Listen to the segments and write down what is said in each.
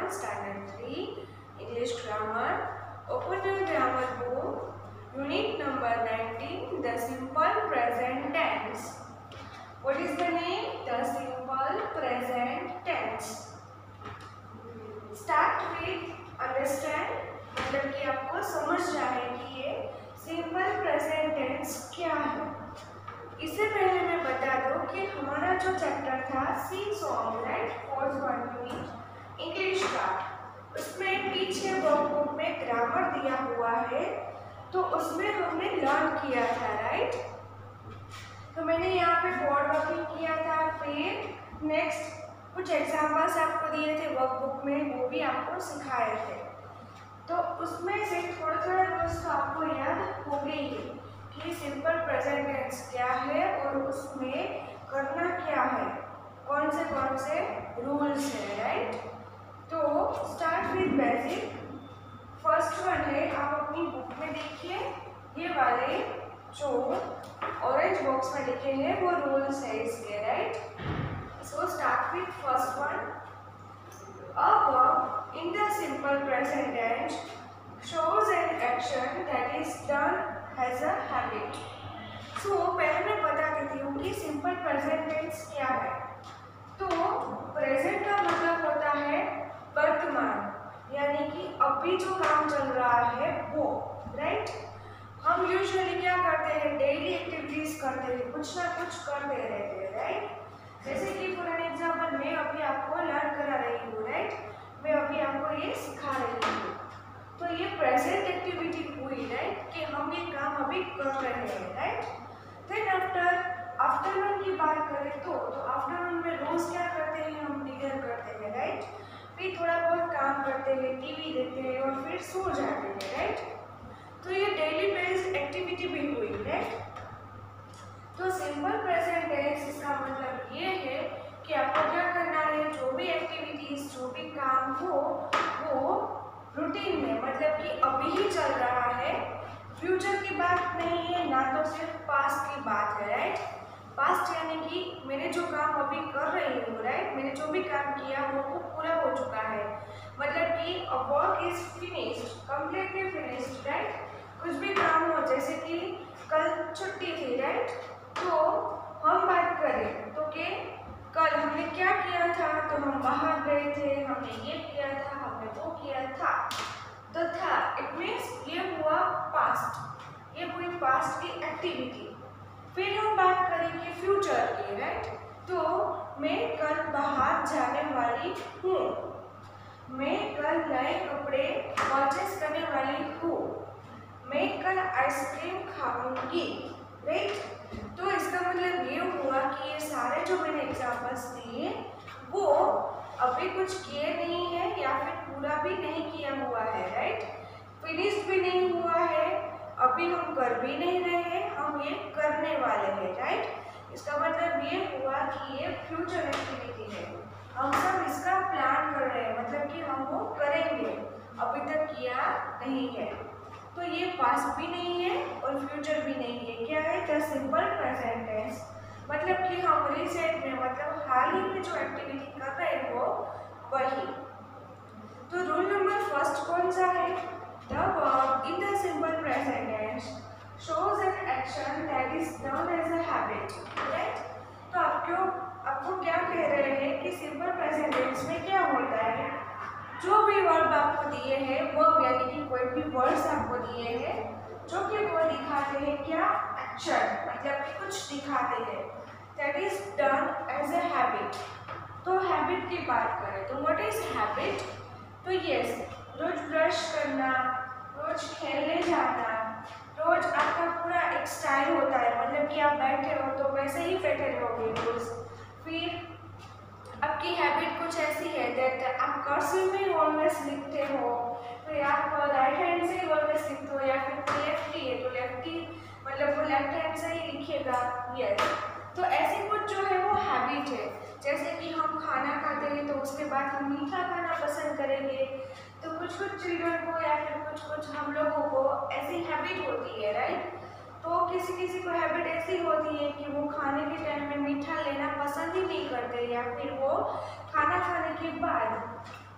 Standard 3 English Grammar. Open your grammar book. Unit number 19. The simple present tense. What is the name? The simple present tense. Start with understand. मतलब कि आपको समझ जाए कि ये simple present tense क्या है। इससे पहले मैं बता दूं कि हमारा जो चैप्टर था sea song right course 1 unit English का, उसमें पीछे वर्कबुक में ग्रामर दिया हुआ है, तो उसमें हमने लर्न किया था राइट। तो मैंने यहाँ पे बोर्ड वर्किंग किया था, फिर नेक्स्ट कुछ एग्जाम्पल्स आपको दिए थे वर्कबुक में, वो भी आपको सिखाए थे। तो उसमें से थोड़ा थोड़ा रोज तो आपको याद हो गई है कि सिंपल प्रेजेंट टेंस क्या है और उसमें करना क्या है, कौन से रूल्स है राइट। तो start with basic. First one है, आप अपनी बुक में देखिए, ये वाले जो ऑरेंज बॉक्स में लिखे हैं वो रूल्स है इसके right. So start with first one. A verb in the simple present tense shows an action that is done as a habit. So पहले मैं बता देती हूँ कि simple present tense क्या है। तो present का मतलब होता है वर्तमान, यानी कि अभी जो काम चल रहा है वो राइट। हम यूजुअली क्या करते हैं, डेली एक्टिविटीज करते हैं, कुछ ना कुछ करते रहते हैं राइट। जैसे कि फॉर एन एग्जाम्पल मैं अभी आपको लर्न करा रही हूँ राइट, मैं अभी आपको ये सिखा रही हूँ, तो ये प्रेजेंट एक्टिविटी हुई राइट कि हम ये काम अभी कर रहे हैं राइट। देन आफ्टरनून की बात करें तो आफ्टरनून में रोज क्या करते हैं, हम डिनर करते हैं राइट, फिर थोड़ा बहुत काम करते हैं, टीवी देखते हैं और फिर सो जाते हैं राइट। तो ये डेली बेस्ड एक्टिविटी भी हुई राइट। तो सिंपल प्रेजेंट टेंस इसका मतलब ये है कि आपको क्या करना है, जो भी एक्टिविटीज जो भी काम हो वो रूटीन में, मतलब कि अभी ही चल रहा है, फ्यूचर की बात नहीं है, ना तो सिर्फ पास्ट की बात है राइट। पास्ट यानी कि मैंने जो काम अभी कर रही हूँ राइट, मैंने जो भी काम किया वो पूरा हो चुका है, मतलब कि a work is finished, completely finished right. कुछ भी काम हो, जैसे कि कल छुट्टी थी राइट, तो हम बात करें तो कि कल हमने क्या किया था, तो हम बाहर गए थे, हमने ये किया था, हमने वो किया था, तो था इट मीन्स ये हुआ पास्ट, ये हुई पास्ट की एक्टिविटी। फिर हम बात करेंगे फ्यूचर की राइट, तो मैं कल बाहर जाने वाली हूँ, मैं कल नए कपड़े परचेस करने वाली हूँ, मैं कल आइसक्रीम खाऊंगी राइट। तो इसका मतलब ये हुआ कि ये सारे जो मैंने एग्जाम्पल्स दिए वो अभी कुछ किए नहीं है या फिर पूरा भी नहीं किया हुआ है राइट, फिनिश्ड भी नहीं हुआ है, अभी हम कर भी नहीं रहे हैं, हम ये करने वाले हैं राइट। इसका मतलब ये हुआ कि ये फ्यूचर एक्टिविटी है, हम सब इसका प्लान कर रहे हैं, मतलब कि हम वो करेंगे, अभी तक किया नहीं है। तो ये पास्ट भी नहीं है और फ्यूचर भी नहीं है, क्या है, द सिंपल प्रेजेंट टेंस, मतलब कि हम रिसेंट में, मतलब हाल ही में जो एक्टिविटी कर रहे हो वही। तो रूल नंबर फर्स्ट कौन सा है, the verb in the simple present tense shows an action that is done as a habit right. तो आपको क्या कह रहे हैं कि सिंपल प्रेजेंट टेंस में क्या होता है, जो भी वर्ब आपको दिए हैं, वर्ब यानी कि कोई भी वर्ड्स आपको दिए हैं जो कि वो दिखाते हैं क्या, एक्शन, मतलब कि कुछ दिखाते हैं, that is done as a habit. तो हैबिट की बात करें तो व्हाट इज हैबिट, तो यस, रोज ब्रश करना, रोज खेलने जाना, रोज आपका पूरा एक स्टाइल होता है, मतलब कि आप बैठे हो तो वैसे ही बैठे रहोगे रोज। फिर आपकी हैबिट कुछ ऐसी है दैट आप कर्सिव में ऑलवेज लिखते हो, तो या आप राइट हैंड से ऑलवेज लिखते हो, या फिर कोई लेफ्टी है तो लेफ्टी मतलब वो लेफ्ट हैंड से ही लिखेगा यस। तो ऐसी कुछ जो है वो हैबिट है, जैसे कि हम खाना खाते हैं तो उसके बाद हम मीठा खाना पसंद करेंगे, तो कुछ चिल्ड्रन को या फिर कुछ हम लोगों को ऐसी हैबिट होती है राइट। तो किसी को हैबिट ऐसी होती है कि वो खाने के टाइम में मीठा लेना पसंद ही नहीं करते, या फिर वो खाना खाने के बाद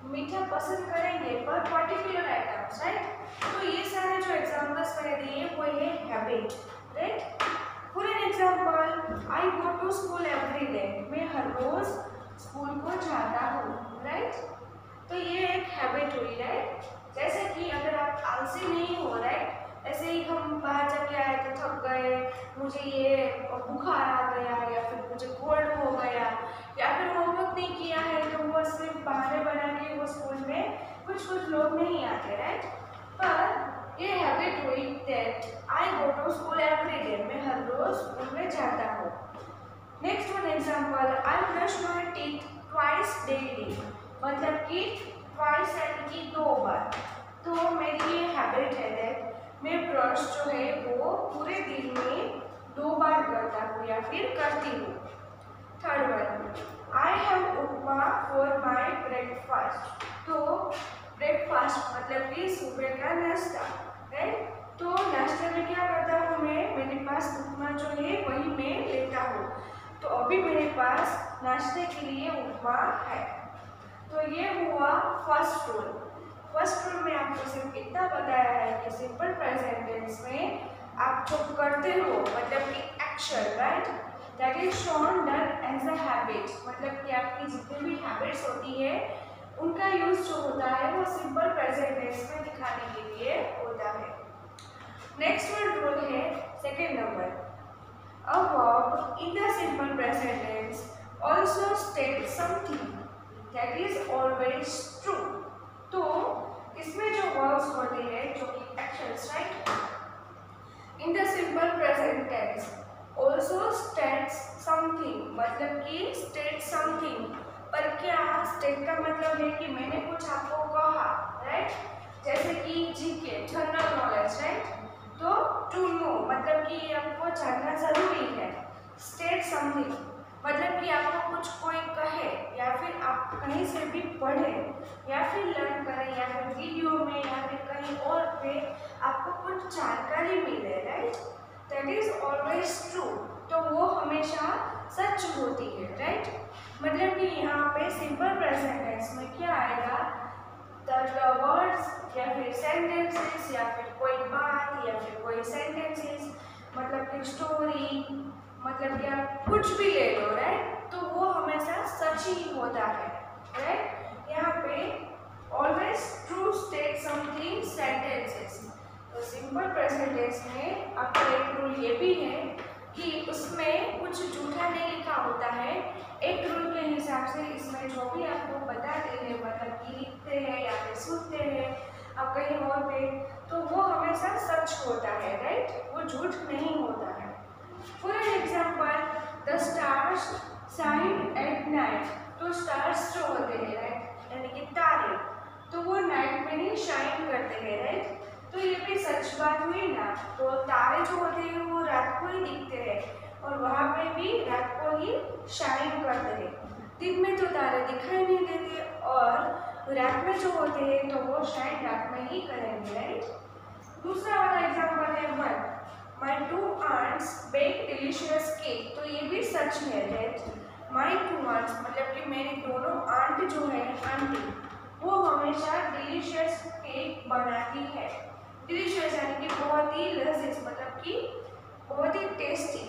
मीठा पसंद करेंगे पर पर्टिकुलर आइटम्स, राइट। तो ये सारे जो एग्जांपल्स मैंने दिए वो है habit, right. For an example, I go to school every day, मैं हर रोज स्कूल को जाता हूँ, राइट। तो ये एक हैबिट हुई, राइट। जैसे कि अगर आप आलसी नहीं हो, राइट, ऐसे ही हम बाहर जाके आए तो थक गए, मुझे ये बुखार आ गया या फिर मुझे कोल्ड हो गया या फिर होमवर्क नहीं किया है, तो वो सिर्फ बहाने बना के वो स्कूल में कुछ लोग नहीं आते, राइट। पर ये हैबिट हुई that I go to school every day, मैं हर रोज स्कूल में जाता हूँ। Next one example, I brush my teeth twice daily, मतलब कि ट्वाइस यानी कि 2 बार। तो मेरी ये हैबिट है दैट मैं ब्रश जो है वो पूरे दिन में 2 बार करता हूँ या फिर करती हूँ। Third one, I have upma for my breakfast. तो ब्रेकफास्ट मतलब कि सुबह का नाश्ता, राइट। तो नाश्ते में क्या करता हूँ मैं, मेरे पास उपमा जो है वही मैं लेता हूँ। तो अभी मेरे पास नाश्ते के लिए उपमा है। तो ये हुआ फर्स्ट रूल। फर्स्ट रूल में आपको सिर्फ इतना बताया है कि सिंपल प्रेजेंट टेंस में आप जो करते हो मतलब कि action, right, that is shown done as a habit, मतलब कि आपकी जितनी भी हैबिट्स होती है उनका यूज जो होता है वो सिंपल प्रेजेंट टेंस में दिखाने के लिए होता है। नेक्स्ट वन रूल है second number, a verb in the simple present tense also state something that is always true. तो इसमें जो वर्ब्स होते हैं जो कि actions, right, in the simple present tense also states something, मतलब कि स्टेट समथिंग। पर क्या स्टेट का मतलब है कि मैंने कुछ आपको कहा, राइट, जैसे कि जीके जनरल नॉलेज, राइट। तो टू नो मतलब कि आपको जानना जरूरी है। स्टेट समथिंग मतलब कि आपको कुछ कोई कहे या फिर आप कहीं से भी पढ़े या फिर लर्न करें या फिर वीडियो में या फिर कहीं और पे आपको कुछ जानकारी मिले, right, that is always true. तो वो हमेशा सच होती है, राइट। मतलब कि यहाँ पे सिंपल प्रेजेंट टेंस में क्या आएगा, द वर्ड्स या फिर सेंटेंसेस या फिर कोई बात या फिर कोई सेंटेंसेस, मतलब कि स्टोरी, मतलब कि आप कुछ भी ले लो, राइट, तो वो हमेशा सच ही होता है, राइट। यहाँ पे always true state something sentences. तो सिंपल प्रेजेंट टेंस में आपका एक रूल ये भी है कि उसमें कुछ झूठा नहीं लिखा होता है। एक रूल के हिसाब से इसमें जो भी आपको बताते हैं, मतलब कि लिखते हैं या फिर सुनते हैं आप कहीं और पे, तो वो हमेशा सच होता है, राइट, वो झूठ नहीं होता है। For example, the stars shine at night. तो स्टार्स जो होते हैं, राइट, यानी कि तारे, तो वो नाइट में ही शाइन करते हैं, राइट। तो ये भी सच बात हुई ना। तो तारे जो होते हैं वो रात को ही दिखते हैं और वहाँ पे भी रात को ही शाइन करते हैं। दिन में तो तारे दिखाई नहीं देते और रात में जो होते हैं तो वो शाइन रात में ही करेंगे, राइट। दूसरा वाला एग्जाम्पल है one, my two aunts bake delicious cake. तो ये भी सच है, राइट। माई टू आंट्स मतलब कि मेरी दोनों आंट जो है, आंटी, वो हमेशा डिलीशियस केक बनाती है। डिलीशियस यानी कि बहुत ही लजीज, मतलब कि बहुत ही टेस्टी।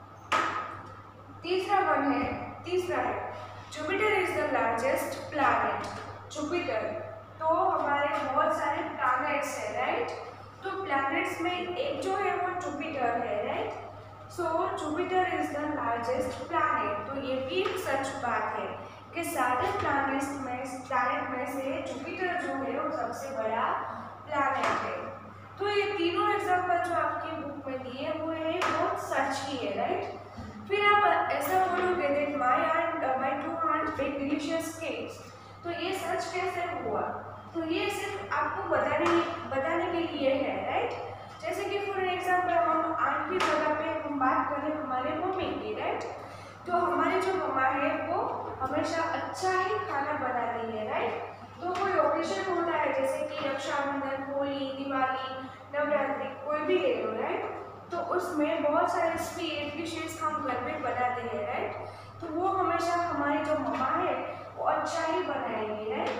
तीसरा है Jupiter is the largest planet. Jupiter, तो हमारे बहुत सारे प्लैनेट्स हैं, राइट। तो प्लैनेट्स में एक जो है वो जुपिटर है, right. So Jupiter is the largest planet. तो ये भी एक सच बात है कि सारे प्लैनेट में से जुपिटर जो है वो सबसे बड़ा प्लैनेट है। तो ये तीनों एग्जाम्पल जो आपकी बुक में दिए हुए हैं वो सच ही है, राइट। फिर आप ऐसा बोलोगे that my two aunt bake delicious cakes. तो ये सच कैसे हुआ? तो ये सिर्फ आपको बताने के लिए है, राइट। जैसे कि फॉर एग्जाम्पल हम आंट की जगह पे हम बात करें हमारे मम्मी की, राइट। तो हमारी जो मम्मा है वो हमेशा अच्छा ही खाना बनाती है, राइट। तो कोई ओकेजन होता है जैसे कि रक्षाबंधन, होली, दिवाली, नवरात्रि, कोई भी ले लो, राइट। तो उसमें बहुत सारे स्वीट डिशेस हम घर पे बनाते हैं, राइट। तो वो हमेशा हमारी जो मम्मा है वो अच्छा ही बनाएंगी, राइट।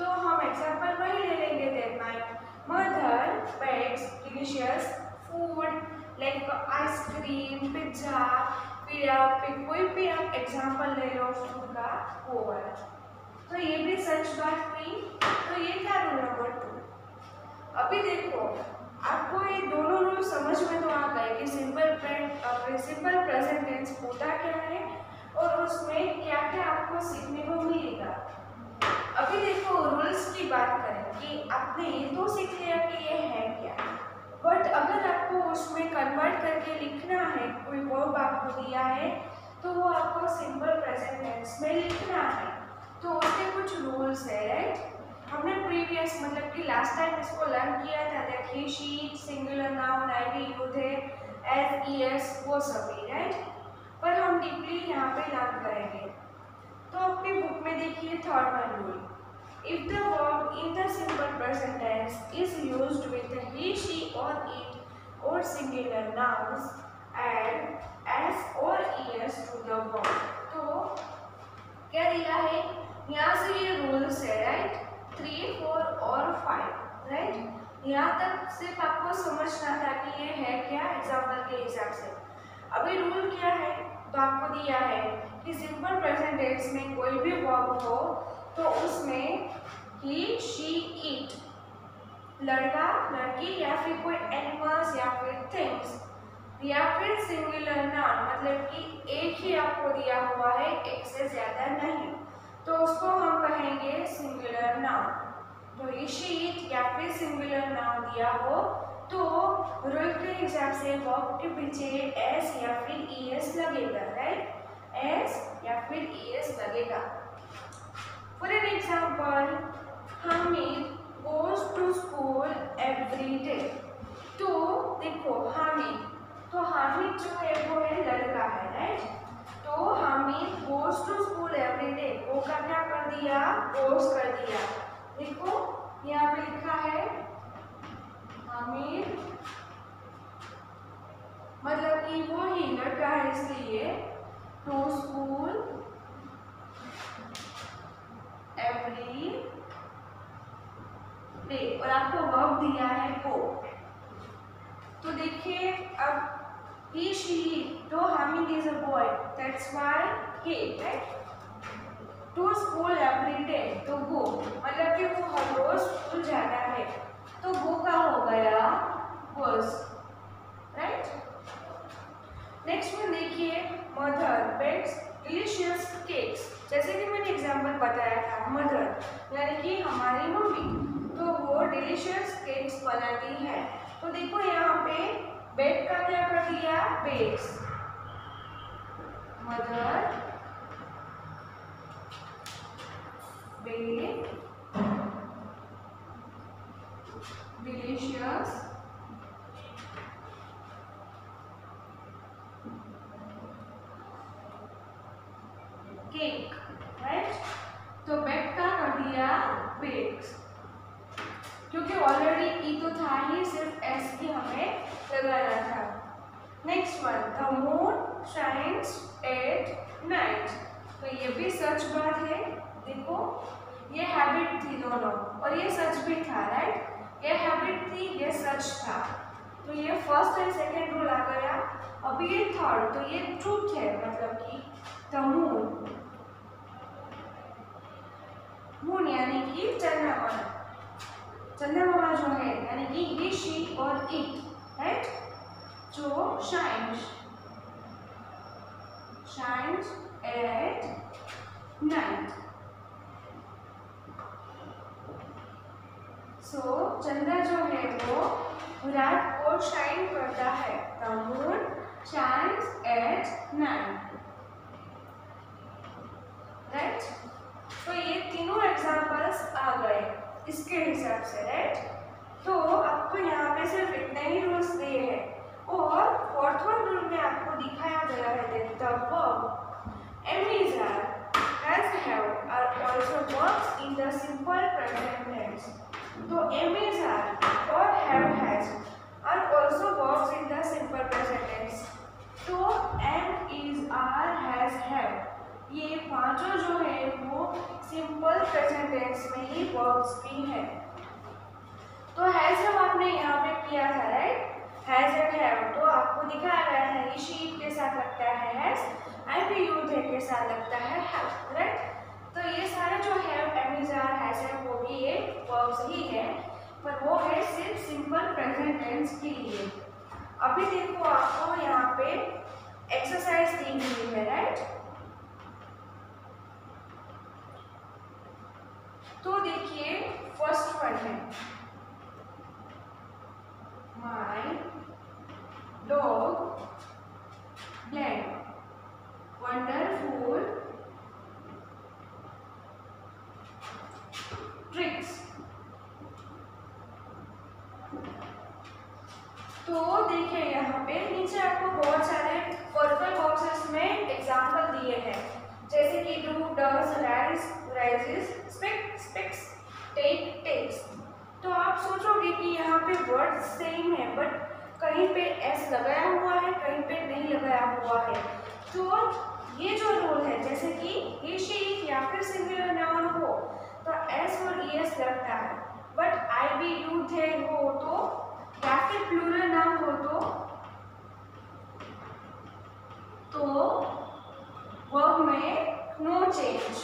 तो हम एग्जांपल वही ले लेंगे that my mother bakes delicious food like ice cream pizza, फिर आप कोई भी आप एग्जांपल ले लो फूड का वो वाला। तो ये भी सच बात हुई। तो ये था रूल नंबर 2। अभी देखो आपको ये दोनों रूल समझ में तो आ गए कि सिंपल प्रेजेंट टेंस होता क्या है और उसमें क्या क्या आपको सीखने को मिलेगा। अभी देखो रूल्स की बात करें कि आपने ये तो सीख लिया कि ये है क्या, बट अगर आपको उसमें कन्वर्ट करके लिखना है, कोई वर्ब आपको दिया है तो वो आपको सिंपल प्रेजेंट टेंस में लिखना है, तो उसके कुछ रूल्स है राइट। हमने प्रीवियस मतलब कि लास्ट टाइम इसको लर्न किया था, देखिए she singular noun I we use है एस ई एस वो सभी राइट, पर हम डीपली यहाँ पे लर्न करेंगे। तो अपनी बुक में देखिए third one rule, if the verb in the simple present tense is used with he, she or it or singular nouns add s or es to the verb। तो क्या दिया है यहाँ से ये रूल्स है राइट, 3, 4 और 5 राइट। यहाँ तक सिर्फ आपको समझना था कि ये है क्या एग्जाम्पल के हिसाब से। अभी रूल क्या है तो आपको दिया है कि सिंपल प्रेजेंट टेंस में कोई भी वर्ब हो तो उसमें ही शी इट, लड़का लड़की या फिर कोई एनिमल्स या फिर थिंग्स या फिर सिंगुलर नाउन मतलब कि एक ही आपको दिया हुआ है, एक से ज्यादा नहीं, तो उसको हम कहेंगे सिंगुलर नाउन। तो ही शी इट या फिर सिंगुलर नाउन दिया हो तो रूल के हिसाब से वर्ब के पीछे एस या फिर ईएस लगेगा राइट, एस या फिर ईएस लगेगा। For an example Hamid goes to school every day। तो देखो हामिद, तो हामिद जो है वो है लड़का है राइट, तो Hamid goes to school every day, वो का क्या कर दिया goes कर दिया। देखो यहाँ पे लिखा है हामिद मतलब कि वो ही लड़का है इसलिए to school every day और आपको वर्ब दिया है go। तो देखिए अब he she तो Hamid is a boy that's why he right, to school every day तो go मतलब कि वो हर रोज स्कूल जाता है, तो वो का हो गया goes राइट। नेक्स्ट में देखिए मदर बेक्स डिलीशियस केक्स, जैसे कि मैंने एग्जांपल बताया था मदर यानी कि हमारी मम्मी, तो वो डिलीशियस केक्स बनाती है। तो देखो यहाँ पे बेक का क्या कर दिया bakes, mother bake delicious cake right, तो बेक का कर दिया बेक्स, क्योंकि ऑलरेडी ई तो था ही, सिर्फ एस की हमें लगाना था। Next one the moon shines at night, तो ये भी सच बात है। देखो ये हैबिट थी दोनों और ये सच भी था राइट, ये हैबिट थी ये सच था, तो ये फर्स्ट एंड सेकेंड रूल आ गया। अभी ये थर्ड, तो ये ट्रूथ है मतलब कि द मून, मून यानी कि चंद्रमा, चंद्रमा जो है यानी कि ये शी और इट राइट, जो शाइन्स एट नाइट, सो चंद्र जो है वो रात को शाइन करता है, the moon shines at night right. तो ये तीनों एग्जांपल्स आ गए इसके हिसाब से राइट। तो आपको यहाँ पे सिर्फ इतने ही रूल्स दिए हैं और फोर्थ वन रूल में आपको दिखाया गया है the verb am is has have are also verbs in the simple present tense। तो am is और भी हैं। तो हैज जब आपने यहाँ पे किया था, राइट, हैज एंड हैव, तो आपको दिखाया गया है ये शी इट के साथ लगता है हैज, आई भी यूज है के साथ लगता है हैव, राइट। तो ये सारे जो हैव, एम, आर, हैज है वो भी एक वर्ब्स ही है, पर वो है सिर्फ सिंपल प्रेजेंट टेंस के लिए। अभी देखो आपको यहाँ पे एक्सरसाइज दी हुई है, राइट। तो देखिए फर्स्ट वन है my dog blank wonderful tricks. तो देखिए यहाँ पे नीचे आपको बहुत सारे पर्पल बॉक्सेस में एग्जाम्पल दिए हैं, जैसे कि do, does, rise, rises, speak, speaks, take, takes. तो आप सोचोगे कि यहाँ पे वर्ड सेम है, बट कहीं पे एस लगाया हुआ है, कहीं पे नहीं लगाया हुआ है। तो ये जो रूल है, जैसे कि ही, शी या फिर सिंगुलर नाउन हो तो एस और ईएस लगता है, बट आई, वी, यू, थे हो तो या फिर प्लूरल नाउन हो तो वर्ब में नो चेंज।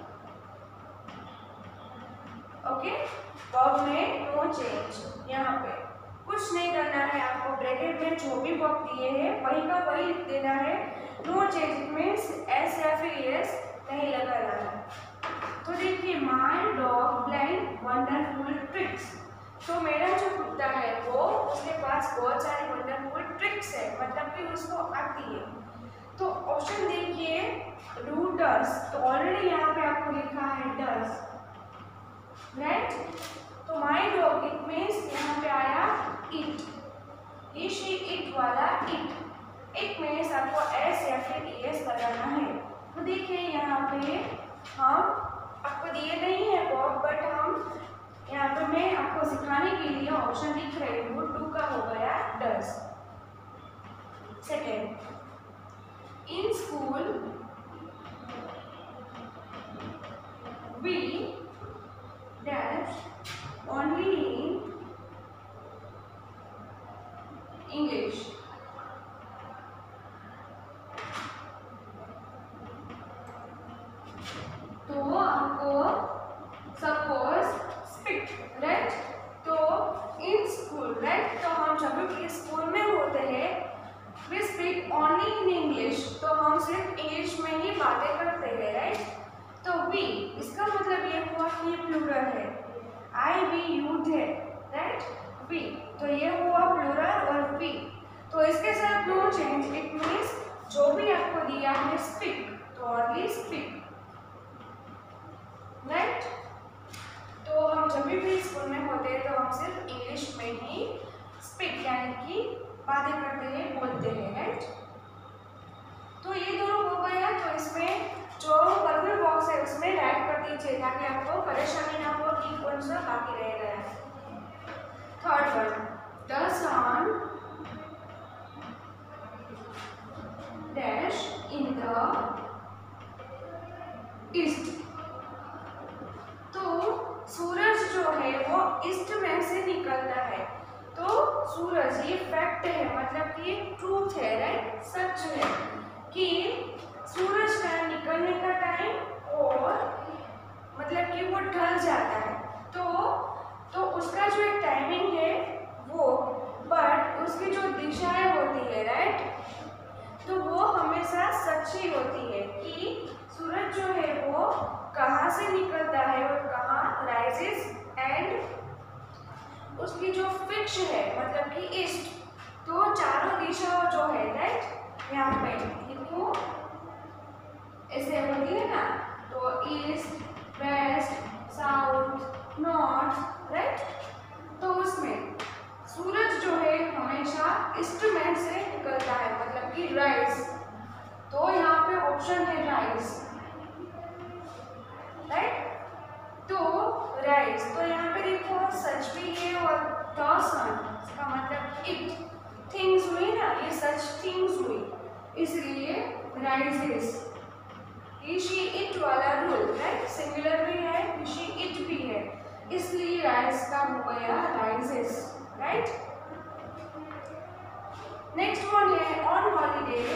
ओके, वर्ब में नो चेंज। यहाँ पे कुछ नहीं करना है आपको, ब्रैकेट में जो भी वर्ब दिए हैं वही का वही लिख देना है। नो चेंज मीन्स एस या फिर एस नहीं लगाना है। तो देखिए my dog blank wonderful tricks. तो मेरा जो कुत्ता है वो उसके पास बहुत सारी वंडरफुल ट्रिक्स है, मतलब कि उसको आती है। तो ऑप्शन देखिए डू, डज, तो ऑलरेडी यहाँ पे आपको लिखा है डज, राइट। तो माय डॉग इट मीन्स यहाँ पे आया इट, ही, शी, इट वाला इट, इट मीन्स आपको एस या फिर एस लगाना है। तो देखिए यहाँ पे हम आपको दिए नहीं है वर्ब, बट हम यहाँ पे मैं आपको सिखाने के लिए ऑप्शन लिख रही हूँ। डू का हो गया does. Second, in school we dash only in English. तो आपको सपोज स्पीक, राइट, तो इन स्कूल, राइट, तो हम जब भी स्कूल में होते हैं we speak only in English, तो हम सिर्फ इंग्लिश में ही बातें करते हैं, राइट। तो वी, इसका मतलब ये हुआ कि ये प्लूरल है, I, we, you, they, right, we, तो ये हुआ प्लूरल और वी, तो इसके साथ नो चेंज, इट मीन्स जो भी आपको दिया है स्पीक, तो ओनली स्पीक, राइट। तो हम जब भी स्कूल में होते हैं तो हम सिर्फ इंग्लिश में ही स्पीक यानी कि बातें करते हैं, बोलते हैं, राइट। तो ये दोनों हो गया। तो इसमें जो पर्पल बॉक्स है उसमें राइट कर दीजिए ताकि आपको परेशानी ना हो कि कौन सा बाकी रह गया। Third one, the sun dash in the east. तो सूरज जो है वो ईस्ट में से निकलता है। तो सूरज ये फैक्ट है, मतलब कि ट्रूथ है, राइट, सच है कि सूरज का निकलने का टाइम और मतलब कि वो ढल जाता है। तो उसका जो एक टाइमिंग है वो, बट उसकी जो दिशाएं होती है, राइट, तो वो हमेशा सच्ची होती है कि सूरज जो है वो कहाँ से निकलता है और कहाँ राइजेस, एंड उसकी जो फिक्स है मतलब कि ईस्ट, तो चारों दिशाओं जो है, राइट, यहाँ पे देखो ऐसे होती है ना, तो east, west, south, north, right, तो उसमें सूरज जो है हमेशा ईस्ट में से निकलता है, मतलब कि राइज, तो यहाँ पे ऑप्शन है राइज, राइट। तो राइज, तो यहाँ पे देखो सच भी है और द सन, इसका मतलब इट, थिंग्स हुई ना, ये सच थिंग्स हुई, इसलिए राइजेस। ही, शी, इट वाला रूल, राइट, सिंगुलर भी है, ही, शी, इट भी है, इसलिए राइज का हो गया राइजेस, राइट। नेक्स्ट वन है on holiday,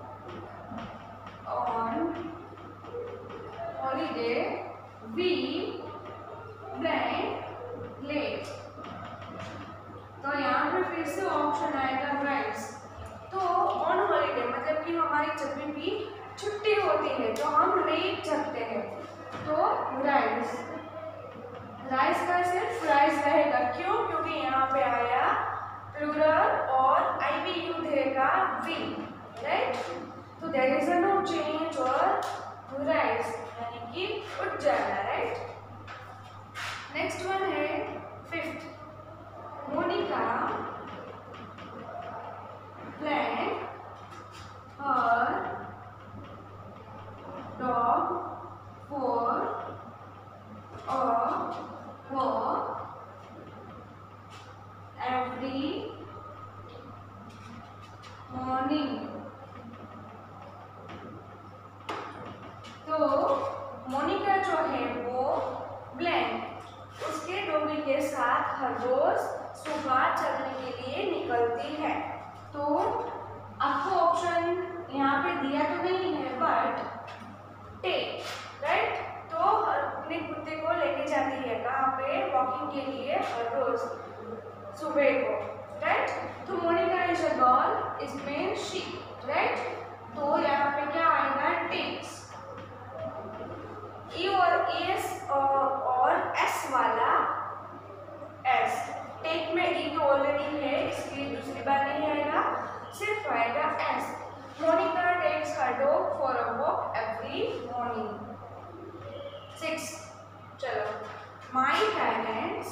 on holiday we blank late. तो यहाँ पे फिर से ऑप्शन आएगा राइज। तो ऑन हॉलीडे मतलब कि हमारी जब भी छुट्टी होती है तो हम लेट जगते हैं, तो राइज, राइज का सिर्फ राइज रहेगा। क्यों? क्योंकि यहाँ पे आया प्लूरल और आईवीयू देगा वी, राइट। तो देयर इज नो चेंज और राइज यानी कि उठ जाना, राइट। नेक्स्ट वन है fifth, Monica blank her dog for a walk every morning. तो मोनिका जो है वो ब्लैंक, उसके डॉगी के साथ हर रोज सुबह चलने के लिए निकलती है। तो आपको ऑप्शन यहाँ पे दिया तो नहीं है बट टेक, राइट। तो अपने कुत्ते को लेके जाती है कहाँ पे? वॉकिंग के लिए हर रोज सुबह को, राइट। तो मोनिका इज अ गर्ल, इसमें शी, राइट। तो यहाँ पे क्या आएगा? टेक्स। ई और एस और एस वाला एस, टेक में ई तो ऑलरेडी है इसलिए दूसरी बार नहीं आएगा, सिर्फ आएगा S. Monica takes her dog for a walk every morning. 6, चलो, my parents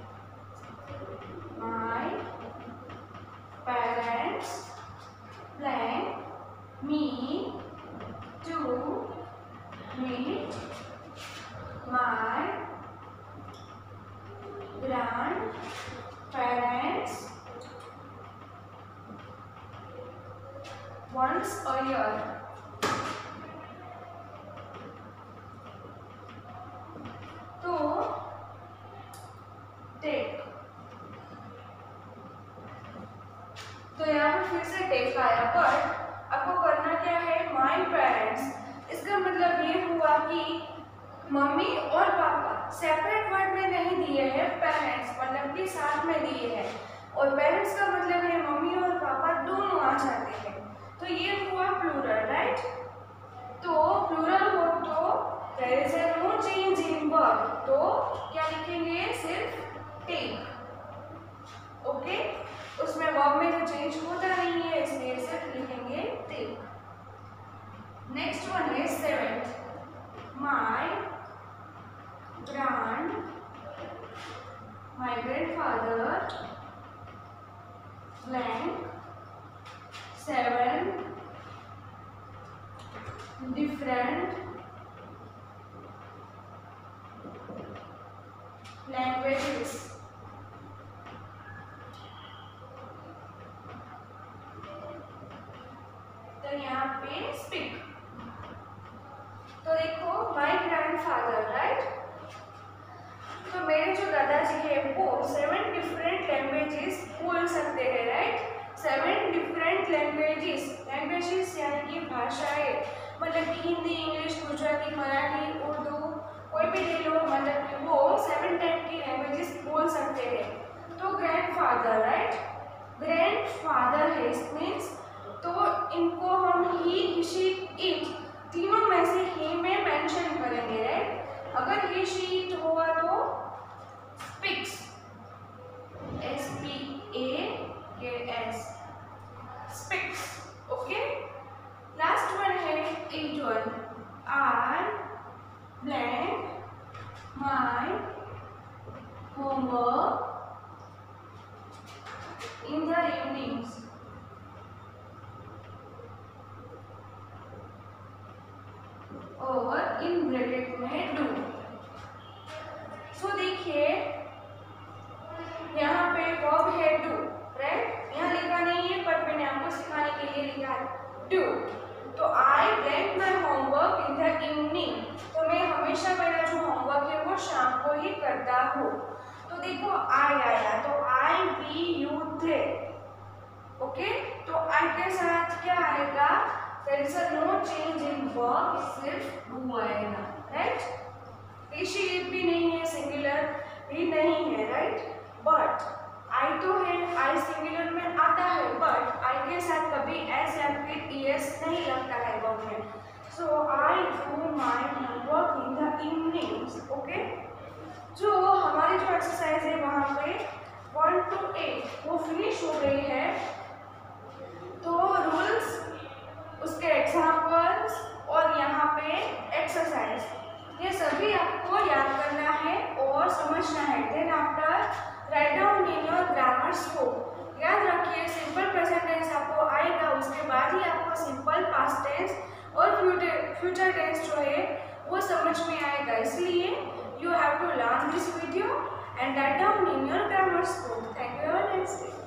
plan me to meet my grandparents once a year. तो टेक, तो यहाँ पे फिर से टेक आया, पर आपको करना क्या है? माय पेरेंट्स, इसका मतलब ये हुआ कि मम्मी और पापा सेपरेट वर्ड में नहीं दिए हैं, पेरेंट्स मतलब कि साथ में दिए हैं, और पेरेंट्स का मतलब है मम्मी और पापा दोनों आ जाते हैं, तो ये हुआ प्लूरल, राइट। तो प्लूरल हो तो there is no change in verb, तो क्या लिखेंगे? सिर्फ टेक, ओके। उसमें वर्ब में तो चेंज होता नहीं है इसलिए सिर्फ लिखेंगे टेक। नेक्स्ट वन है 7th, my grandfather blank 7 different languages। तो यहाँ पे स्पीक, तो देखो माय ग्रैंडफादर, राइट। तो मेरे जो दादाजी है वो 7 डिफरेंट लैंग्वेजेस बोल सकते हैं, राइट। 7 डिफरेंट लैंग्वेजेस, लैंग्वेजेस यानी कि भाषाएं, मतलब कि हिंदी, इंग्लिश, गुजराती, मराठी, उर्दू, कोई भी ले लो, मतलब कि वो 7 टाइप की लैंग्वेजेस बोल सकते हैं। तो ग्रैंडफादर, राइट, ग्रैंडफादर है, इट मीन्स तो इनको हम ही, शी, इट तीनों में से ही में मेंशन करेंगे, राइट। अगर ही, शी, इट हुआ तो speaks, SPAKS, speaks, okay. Last one है 8th one, I blank my homework in the evenings। और इन ब्रैकेट में डू। सो देखो आई आया तो I we you they, okay. तो आई के साथ क्या आएगा, there is no change in verb, सिर्फ हु आएगा, राइट। इसी भी नहीं है, सिंगुलर भी नहीं है, राइट। बट आई तो है, आई सिंगुलर में आता है, बट आई के साथ कभी एस या फिर ईएस नहीं लगता है वर्ब में। So I do my homework in the evenings, okay. जो हमारी जो एक्सरसाइज है वहाँ पे 1 to 8 वो फिनिश हो गई है। तो रूल्स, उसके एग्जाम्पल्स और यहाँ पे एक्सरसाइज, ये सभी आपको याद करना है और समझना है। Then after right down in your grammar scope. याद रखिए सिंपल प्रेजेंट टेंस आपको आएगा, उसके बाद ही आपको सिंपल पास्ट टेंस और फ्यूचर टेंस जो है वो समझ में आएगा। इसलिए you have to learn this video and write down in your grammar school. Thank you. Have a nice day.